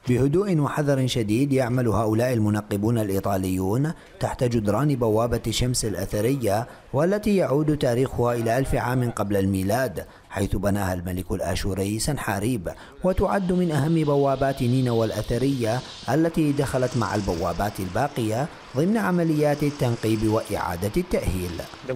بهدوء وحذر شديد يعمل هؤلاء المنقبون الإيطاليون تحت جدران بوابة شمس الأثرية، والتي يعود تاريخها إلى 1000 عام قبل الميلاد، حيث بناها الملك الآشوري سنحاريب، وتعد من أهم بوابات نينوى الأثرية التي دخلت مع البوابات الباقية ضمن عمليات التنقيب وإعادة التأهيل.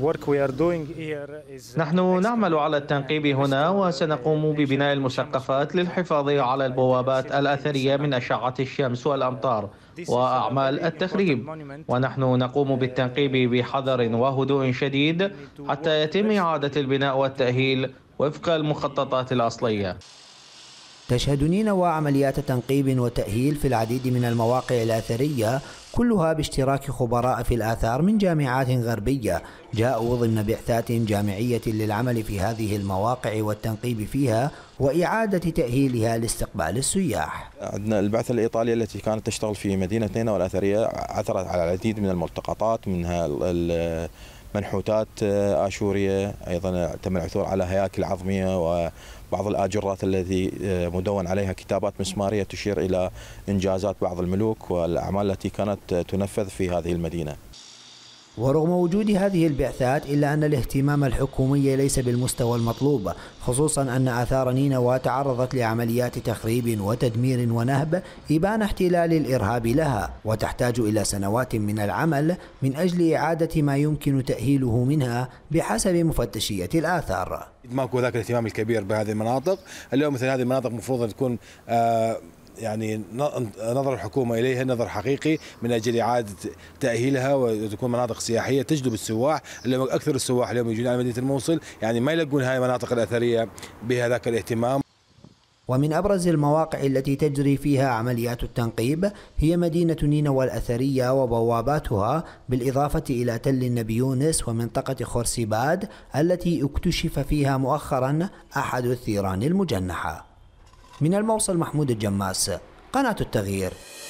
نحن نعمل على التنقيب هنا، وسنقوم ببناء المسقفات للحفاظ على البوابات الأثرية من أشعة الشمس والأمطار وأعمال التخريب، ونحن نقوم بالتنقيب بحذر وهدوء شديد حتى يتم إعادة البناء والتأهيل وفق المخططات الأصلية. تشهد نينوى عمليات تنقيب وتأهيل في العديد من المواقع الأثرية، كلها باشتراك خبراء في الآثار من جامعات غربية جاءوا ضمن بعثات جامعية للعمل في هذه المواقع والتنقيب فيها وإعادة تأهيلها لاستقبال السياح. عندنا البعثة الإيطالية التي كانت تشتغل في مدينة نينوى الأثرية عثرت على العديد من الملتقطات، منها منحوتات آشورية، أيضا تم العثور على هياكل عظمية وبعض الآجرات التي مدون عليها كتابات مسمارية تشير إلى إنجازات بعض الملوك والأعمال التي كانت تنفذ في هذه المدينة. ورغم وجود هذه البعثات إلا أن الاهتمام الحكومي ليس بالمستوى المطلوب، خصوصا أن آثار نينوى تعرضت لعمليات تخريب وتدمير ونهب إبان احتلال الإرهاب لها، وتحتاج إلى سنوات من العمل من أجل إعادة ما يمكن تأهيله منها بحسب مفتشية الآثار. ماكو ذاك الاهتمام الكبير بهذه المناطق. اليوم مثل هذه المناطق المفروض أن تكون يعني نظر الحكومة إليها نظر حقيقي من أجل إعادة تأهيلها وتكون مناطق سياحية تجذب السواح. اليوم أكثر السواح اليوم يجون على مدينة الموصل، يعني ما يلقون هاي المناطق الأثرية بهذاك الاهتمام. ومن أبرز المواقع التي تجري فيها عمليات التنقيب هي مدينة نينوى الأثرية وبواباتها، بالإضافة إلى تل النبي يونس ومنطقة خورسيباد التي اكتشف فيها مؤخرا أحد الثيران المجنحة. من الموصل محمود الجماس، قناة التغيير.